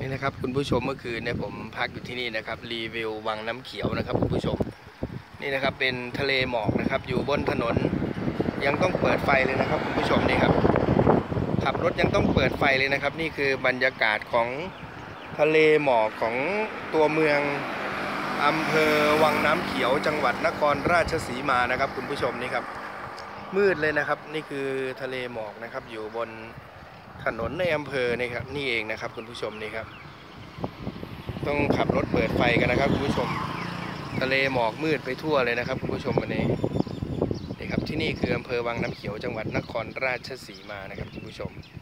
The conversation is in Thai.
นี่นะครับคุณผู้ชมเมื่อคืนเนี่ยผมพักอยู่ที่นี่นะครับรีวิววังน้ำเขียวนะครับคุณผู้ชมนี่นะครับเป็นทะเลหมอกนะครับอยู่บนถนนยังต้องเปิดไฟเลยนะครับคุณผู้ชมนี่ครับขับรถยังต้องเปิดไฟเลยนะครับนี่คือบรรยากาศของทะเลหมอกของตัวเมืองอำเภอวังน้ำเขียวจังหวัดนครราชสีมานะครับคุณผู้ชมนี่ครับมืดเลยนะครับนี่คือทะเลหมอกนะครับอยู่บนถนนในอำเภอนี่ครับนี่เองนะครับคุณผู้ชมนี่ครับต้องขับรถเปิดไฟกันนะครับคุณผู้ชมทะเลหมอกมืดไปทั่วเลยนะครับคุณผู้ชมวันนี้นี่ครับที่นี่คืออำเภอวังน้ำเขียวจังหวัดนครราชสีมานะครับคุณผู้ชม